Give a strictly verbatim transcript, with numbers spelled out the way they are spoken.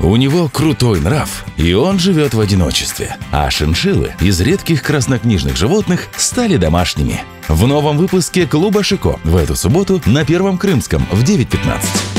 У него крутой нрав, и он живет в одиночестве. А шиншиллы из редких краснокнижных животных стали домашними. В новом выпуске «Клуба Шико» в эту субботу на Первом Крымском в девять пятнадцать.